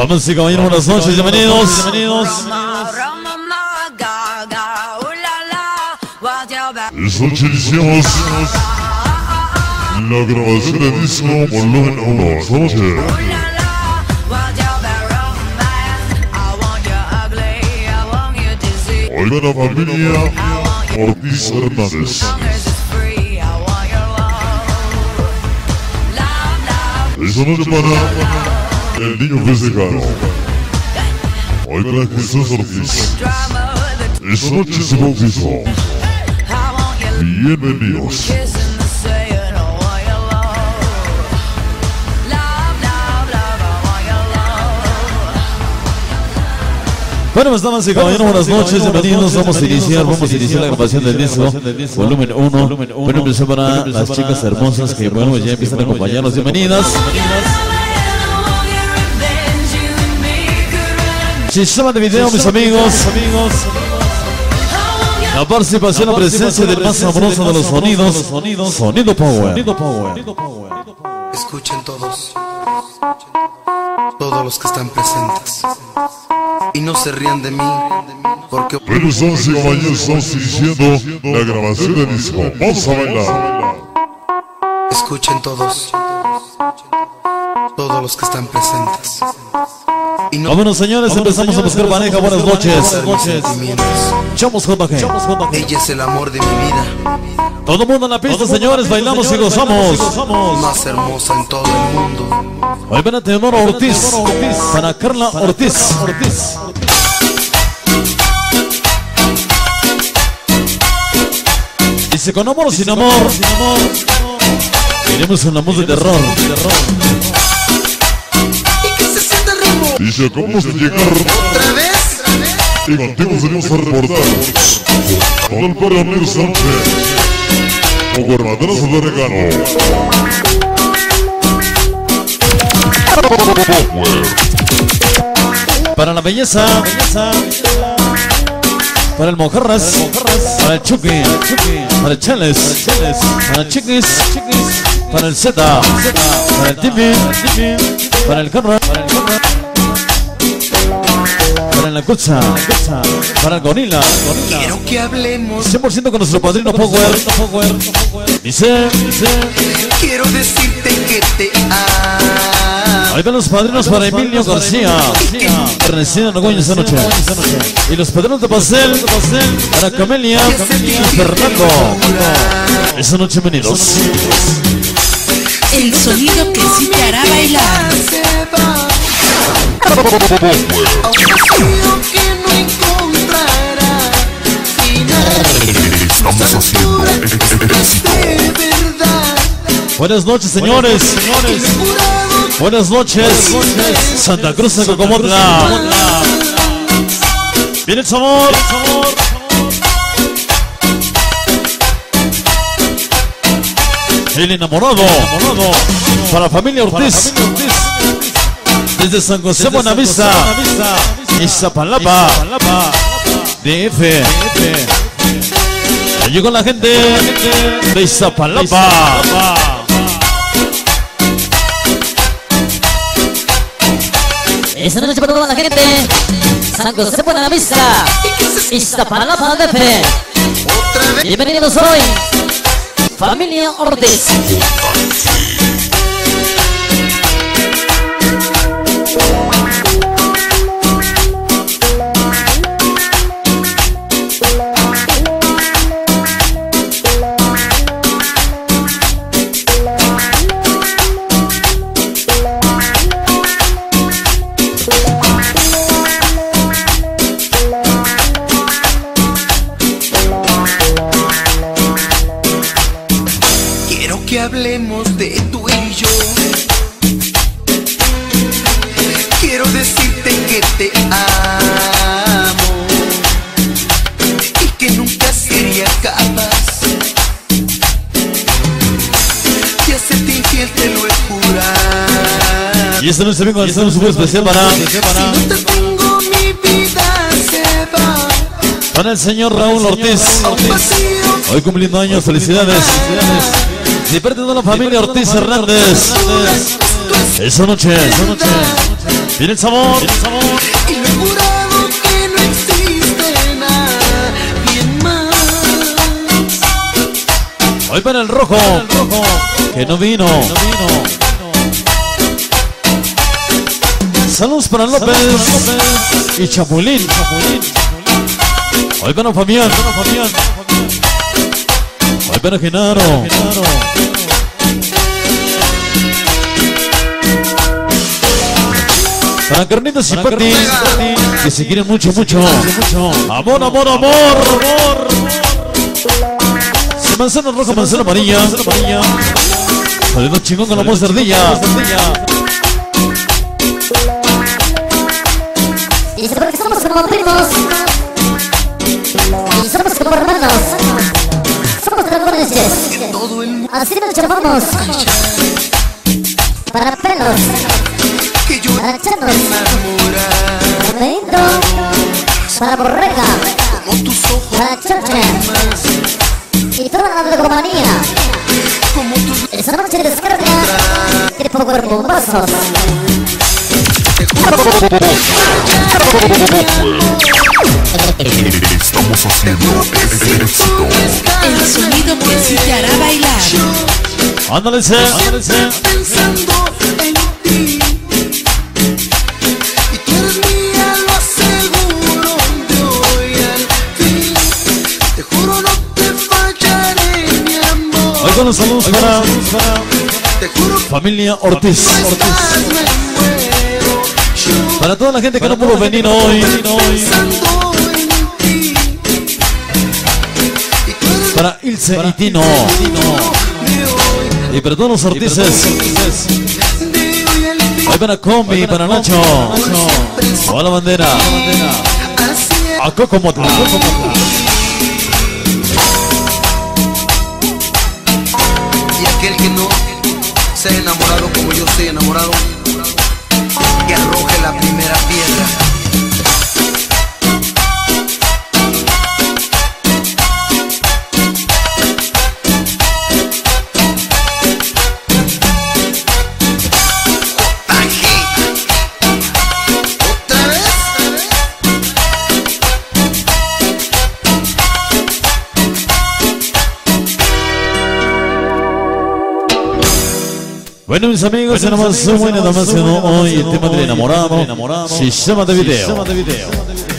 Vamos y caballeros, buenas noches, bienvenidos. Esta noche iniciamos la grabación de disco volumen 1. Esta noche oigan a familia Ortiz Hernández. Esta noche para el niño festejado. Oigan a Jesús Ortiz. Esta noche se bautizó. Bienvenidos. Bueno, pues damas y caballeros, buenas noches, bienvenidos. Vamos a iniciar la grabación del disco volumen 1. Bueno, empezó para las chicas hermosas que, bueno, ya empiezan a acompañarnos. Bienvenidas. Sistema de video, mis amigos. La participación, la presencia del más sabroso de los sonidos, Sonido Power. Escuchen todos los que están presentes, y no se rían de mí, porque... Pero estamos y caballeros, estamos iniciando la grabación del disco. Vamos a bailar. Escuchen todos los que están presentes. Y no... Vámonos, señores, empezamos a buscar pareja. Buenas noches. Chamos JG. Ella es el amor de mi vida. Todo el mundo en la pista, señores, bailamos y gozamos. Más hermosa en todo el mundo. Hoy ven a Teodoro Ortiz, para Carla Ortiz. Dice, con amor o sin amor, iremos en la voz de terror. Dice, acabamos de llegar. ¿Otra vez? Y contigo venimos a reportar todo el barrio amigo Sánchez o gobernadores de Regano. Para la belleza, para el Mojarras, para el Chucky, para el Cheles, para el Chiquis, para el Z, para el Timmy, para el Carra, para la Cucha, para el Gorila. Quiero que hablemos. 100% con nuestro padrino Power. Dice, Quiero decirte que te amo. ahí van los padrinos para Emilio García, Ernestina Nogoña esta noche. Y los padrinos de pastel para Camelia y Fernando. Esta noche, bienvenidos. El sonido que sí te hará bailar. Estamos haciendo éxito. Buenas noches, señores. Buenas noches, Santa Cruz de Cocomotla. Viene el sabor. El enamorado para familia Ortiz. Desde San José Buenavista, Iztapalapa, DF. Llegó la gente de Iztapalapa. Esta noche para toda la gente, San José Buenavista, Iztapalapa, DF. Bienvenidos hoy, familia Ortiz. Que hablemos de tú y yo. Quiero decirte que te amo y que nunca sería capaz de hacerte infiel, te lo he jurado. Y esta noche vengo a hacer un super especial para Si no te tengo, mi vida se va. para el señor Raúl Ortiz. Hoy cumpliendo años, felicidades. De parte de la familia Ortiz Hernández. Esa noche viene el sabor. Y lo he jurado que no existe nadie más. Hoy para el rojo, que no vino. Saludos para López y Chapulín. Hoy para Fabián. Hoy para Genaro. Para Carnitas y Pati, que se quieren mucho. Amor. Manzana roja, manzana amarilla. Saludos chingón con la voz de ardilla. Y se porque somos como primos. Y somos como hermanos. Somos dragones. Así nos llamamos. Para pelos. Para charlos. Para pedito. Para borrega. Para choche. Y toda la drogomanía. Esa noche de descarga de poco hermosos. Estamos haciendo el éxito. El sonido que sí te hará bailar. Ándale, Pensando en ti. Y tú eres mía, lo aseguro de hoy al fin. Te juro no te fallaré, mi amor. Hoy con los saludos para Te juro que familia Ortiz. me muero. Yo Para toda la gente que no pudo venir hoy. pensando en ti. Y tú eres Para Ilse y Tino. de hoy, Y para todos los Ortices. de hoy al fin. Hoy para Combi, para Nacho. A la bandera. Así es. A Cocomotla. Y aquel que no se ha enamorado como yo estoy enamorado, que arroje la primera piedra. ¿Otra vez? Bueno, mis amigos, nada más hoy el tema del enamorado. Sistema de video.